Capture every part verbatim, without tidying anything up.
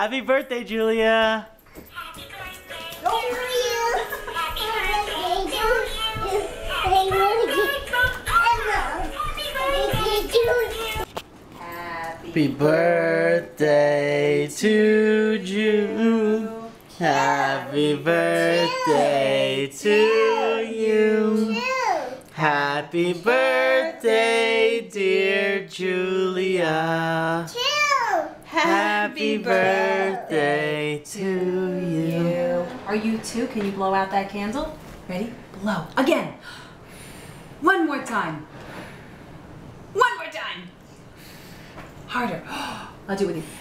Happy birthday, Julia. Happy birthday to you. Happy birthday to you. Happy birthday to you. Happy birthday to June. Happy birthday to you. Happy birthday, dear Julia. Happy birthday to you. Are you two? Can you blow out that candle? Ready? Blow. Again. One more time. One more time. Harder. I'll do it with you.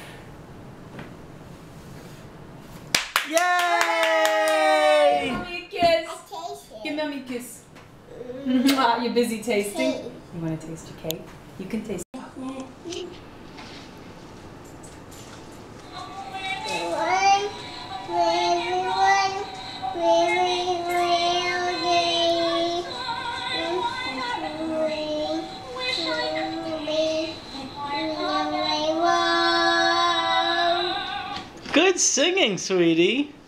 Yay! Give mommy a kiss. Give mommy a kiss. Ah, you're busy tasting. You want to taste your cake? You can taste it. Good singing, sweetie.